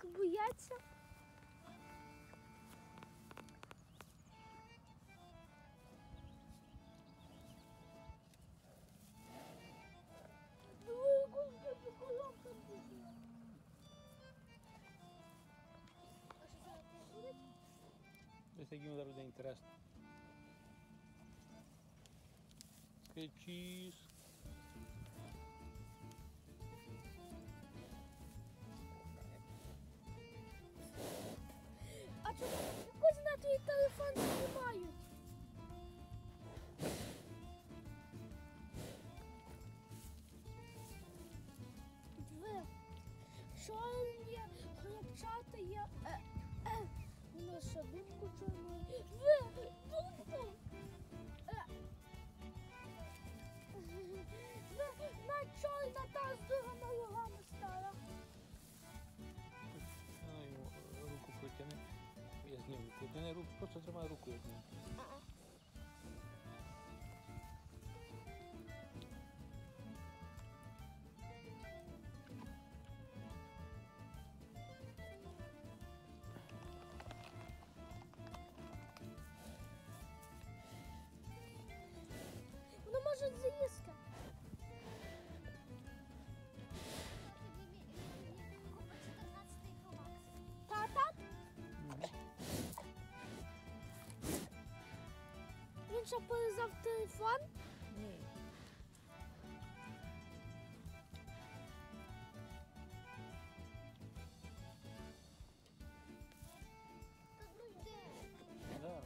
бояться. Ось як йому зараз буде інтересно. Кричиш. А чому якось на твій телефон знімають? Диви, чорні хлопчата є. Наша дубку чорну. Диви, дубку. На чорна та з другими рогами стала. Йому руку протягни. Я зніму. Протягни руку, просто тримай руку, я зніму. Воно може заїсти. Тата? Він що полизав телефон? Ні. Да.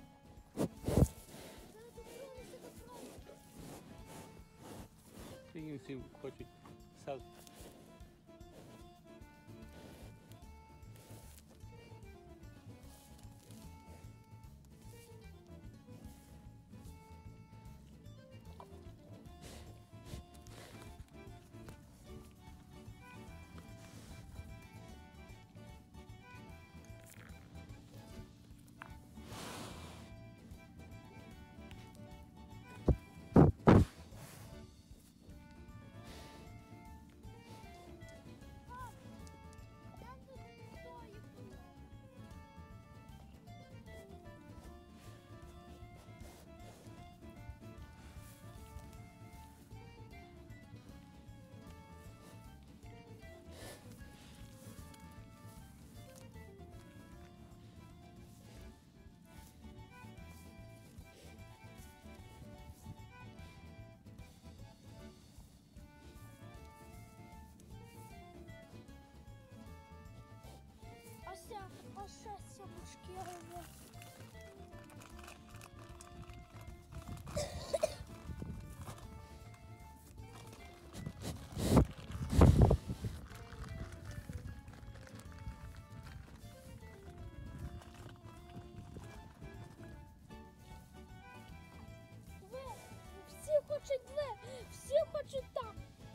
Тільки всі хочуть селфі. А ще сімочки робить. Всі хочуть всі хочуть там.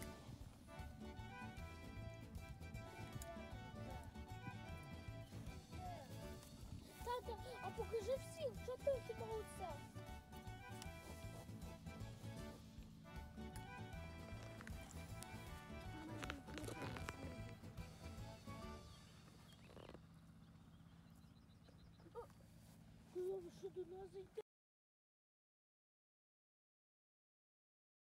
Тата, а покажи всіх, що ти у тебе оце? Що до нас йде?